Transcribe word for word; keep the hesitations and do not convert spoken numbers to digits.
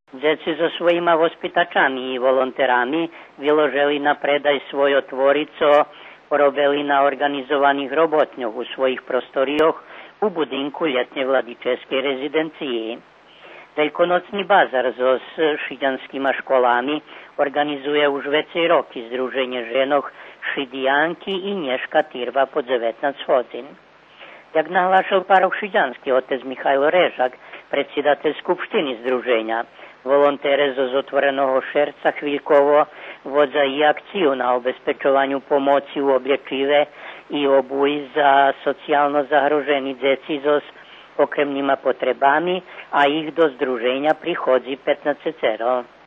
Deti so svojima vospitačami i volonterami vyložili na predaj svojo tvorico, robili na organizovaných robotňoch u svojich prostorioch u budinku ljetne vladičevskej rezidenciji. Veľkonočný bazar so šiďanskýma školami organizuje už vecej roky Združenje ženok Šidijanki i Nješka Tirva po devätnásť hodín. Jak nahlášal parok Šiďanský otec Michajlo Režak, predsjedateľ skupštiny združenja, volontere zo zotvoreného šerca chvíľkovo vodza i akciju na obezpečovanju pomoci u obječive i obuj za socijalno zagroženi djeci so okremnima potrebami, a ih do združenja prihodzi pätnásť.